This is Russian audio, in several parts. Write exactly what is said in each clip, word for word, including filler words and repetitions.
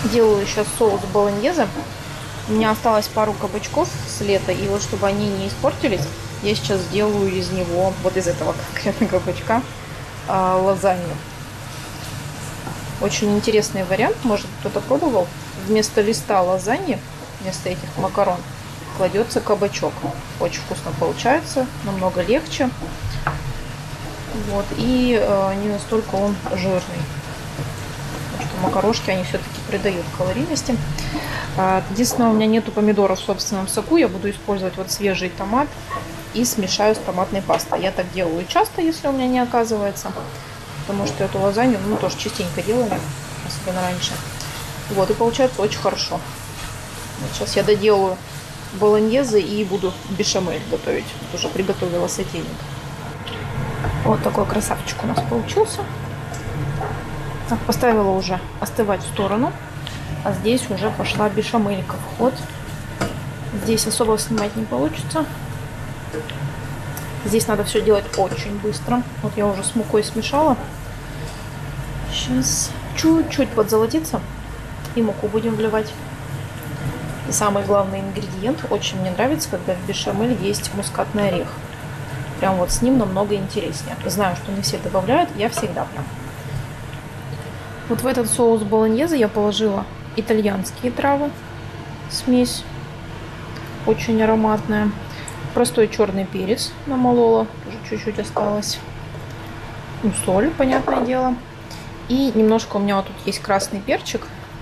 Делаю сейчас соус болоньезе. У меня осталось пару кабачков с лета, и вот чтобы они не испортились, я сейчас сделаю из него, вот из этого конкретно кабачка, а, лазанью. Очень интересный вариант, может кто-то пробовал. Вместо листа лазаньи, вместо этих макарон, кладется кабачок. Очень вкусно получается, намного легче. Вот, и э, не настолько он жирный. Потому что макарошки, они все-таки придают калорийности. Единственное, у меня нету помидоров в собственном соку. Я буду использовать вот свежий томат и смешаю с томатной пастой. Я так делаю часто, если у меня не оказывается. Потому что эту лазанью, ну, тоже частенько делали, особенно раньше. Вот, и получается очень хорошо. Вот сейчас я доделаю болоньезе и буду бешамель готовить. Вот уже приготовила сотейник. Вот такой красавчик у нас получился. Так, поставила уже остывать в сторону. А здесь уже пошла бешамелька в ход. Здесь особо снимать не получится. Здесь надо все делать очень быстро. Вот я уже с мукой смешала. Сейчас чуть-чуть подзолотится. И муку будем вливать. И самый главный ингредиент. Очень мне нравится, когда в бешамель есть мускатный орех. Прям вот с ним намного интереснее. Знаю, что не все добавляют. Я всегда прям. Вот в этот соус болоньезе я положила итальянские травы. Смесь. Очень ароматная. Простой черный перец намолола. Тоже чуть-чуть осталось. Ну, соль, понятное дело. И немножко у меня вот тут есть красный перчик.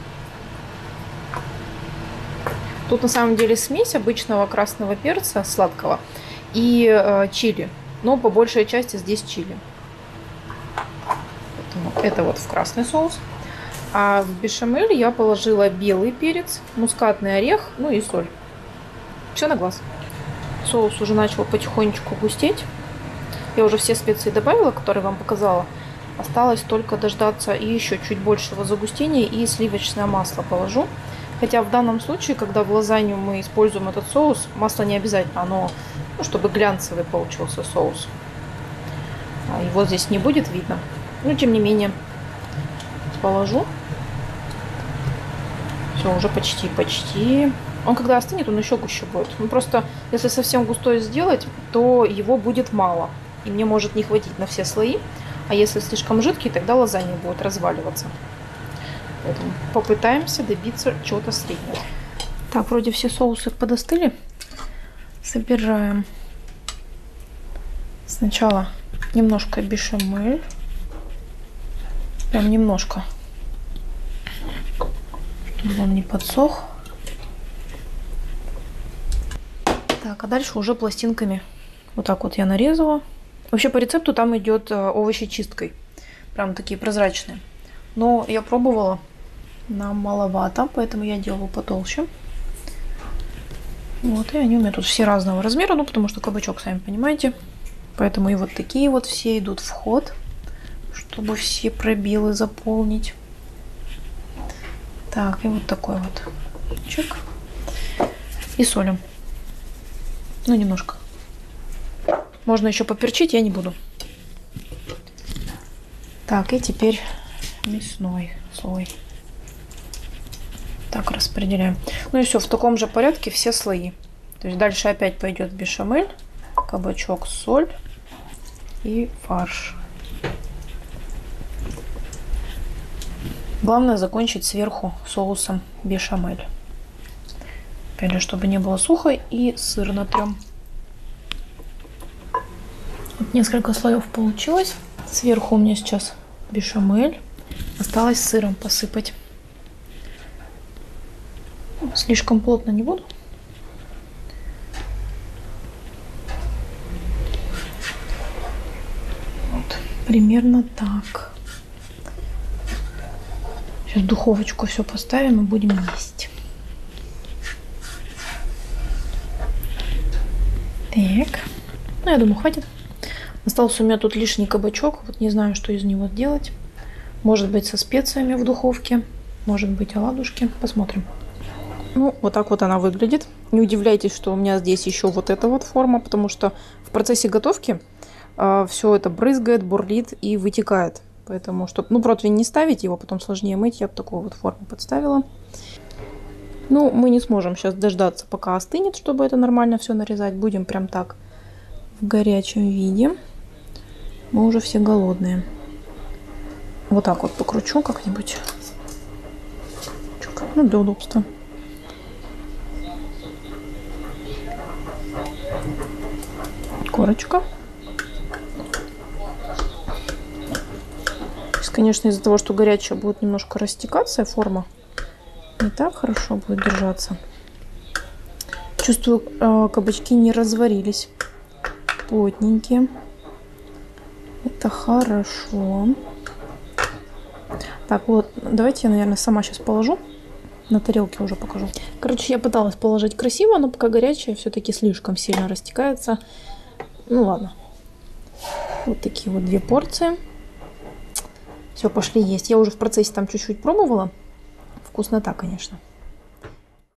Тут на самом деле смесь обычного красного перца, сладкого, и э, чили. Но по большей части здесь чили. Поэтому это вот в красный соус. А в бешамель я положила белый перец, мускатный орех, ну и соль. Все на глаз. Соус уже начал потихонечку густеть. Я уже все специи добавила, которые вам показала. Осталось только дождаться и еще чуть большего загустения, и сливочное масло положу. Хотя в данном случае, когда в лазанью мы используем этот соус, масло не обязательно, оно, ну, чтобы глянцевый получился соус. Его здесь не будет видно, но тем не менее положу. Все, уже почти, почти. Он когда остынет, он еще гуще будет. Ну, просто если совсем густой сделать, то его будет мало. И мне может не хватить на все слои. А если слишком жидкий, тогда лазанья будет разваливаться. Поэтому попытаемся добиться чего-то среднего. Так, вроде все соусы подостыли. Собираем сначала немножко бешамель. Прям немножко. Чтобы он не подсох. Так, а дальше уже пластинками. Вот так вот я нарезала. Вообще по рецепту там идет овощечисткой. Прям такие прозрачные. Но я пробовала. Нам маловато, поэтому я делаю потолще. Вот, и они у меня тут все разного размера, ну, потому что кабачок, сами понимаете. Поэтому и вот такие вот все идут в ход, чтобы все пробелы заполнить. Так, и вот такой вот. Чик. И солим. Ну, немножко. Можно еще поперчить, я не буду. Так, и теперь мясной слой. Так, распределяем. Ну и все, в таком же порядке все слои. То есть дальше опять пойдет бешамель, кабачок, соль и фарш. Главное закончить сверху соусом бешамель. Опять же, чтобы не было сухо, и сыр натрем. Вот несколько слоев получилось. Сверху у меня сейчас бешамель. Осталось сыром посыпать. Слишком плотно не буду. Вот, примерно так. Сейчас в духовочку все поставим и будем есть. Так. Ну, я думаю, хватит. Остался у меня тут лишний кабачок. Вот не знаю, что из него делать. Может быть, со специями в духовке. Может быть, оладушки. Посмотрим. Ну, вот так вот она выглядит. Не удивляйтесь, что у меня здесь еще вот эта вот форма, потому что в процессе готовки э, все это брызгает, бурлит и вытекает. Поэтому, чтобы, ну, противень не ставить, его потом сложнее мыть, я бы такую вот форму подставила. Ну, мы не сможем сейчас дождаться, пока остынет, чтобы это нормально все нарезать. Будем прям так в горячем виде. Мы уже все голодные. Вот так вот покручу как-нибудь. Ну, для удобства. Корочка. Сейчас, конечно, из-за того, что горячая, будет немножко растекаться, форма не так хорошо будет держаться. Чувствую, кабачки не разварились. Плотненькие. Это хорошо. Так, вот, давайте я, наверное, сама сейчас положу. На тарелке уже покажу. Короче, я пыталась положить красиво, но пока горячая, все-таки слишком сильно растекается. Ну ладно. Вот такие вот две порции. Все, пошли есть. Я уже в процессе там чуть-чуть пробовала. Вкуснота, конечно.